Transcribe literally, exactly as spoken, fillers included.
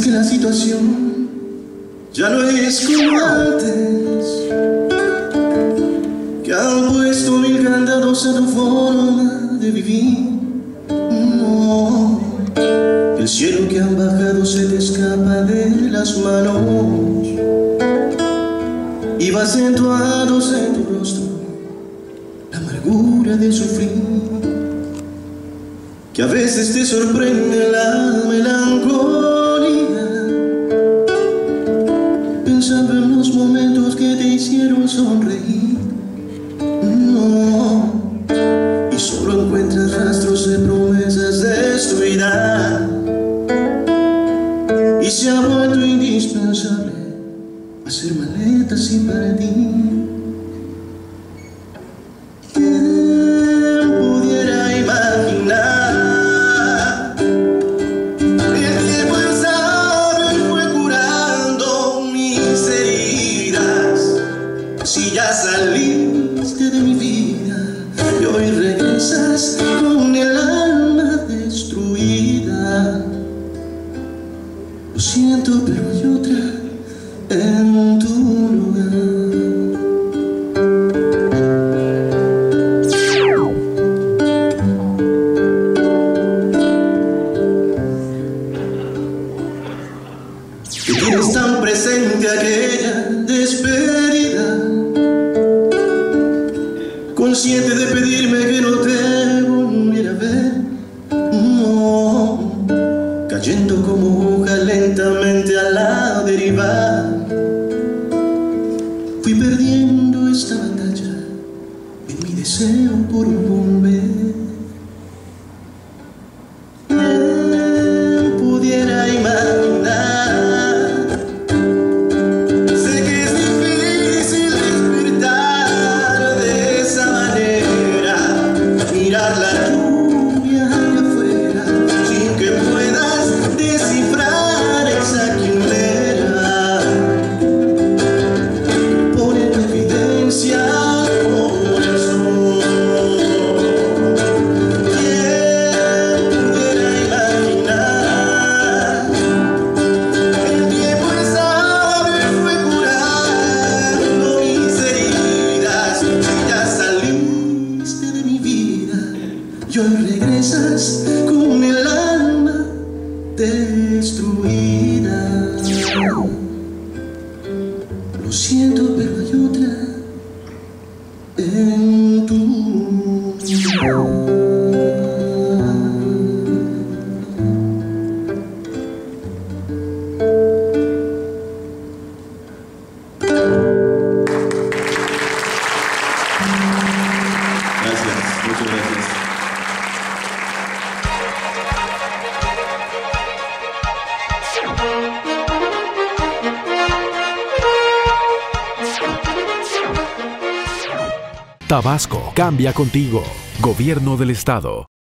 que la situación ya no es como antes, que han puesto mil candados a tu forma de vivir. No, el cielo que han bajado se te escapa de las manos y va acentuándose en tu rostro la amargura de sufrir, que a veces te sorprende la melancolía, pensando en los momentos que te hicieron sonreír. No, y solo encuentras rastros de promesas destruidas, y se ha vuelto indispensable hacer maletas sin para ti. Si ya saliste de mi vida y hoy regresas con el alma destruida, lo siento, pero hay otra en tu lugar. Que tienes tan presente aquella despedida, consciente de pedirme que no te volviera a ver. No, cayendo como hoja lentamente a la deriva, fui perdiendo esta batalla en mi deseo por volver. ¿Quién pudiera imaginar? Sé que es difícil despertar de esa manera, mirar la lluvia allá afuera sin que puedas descifrar esa quimera que pone en evidencia por el sol. ¿Quién pudiera imaginar? El tiempo es sabio y fue curando mis heridas. Ya saliste de mi vida y hoy regresas con el alma destruida. Lo siento, pero hay otra en tu lugar. Gracias, muchas gracias. Tabasco cambia contigo. Gobierno del Estado.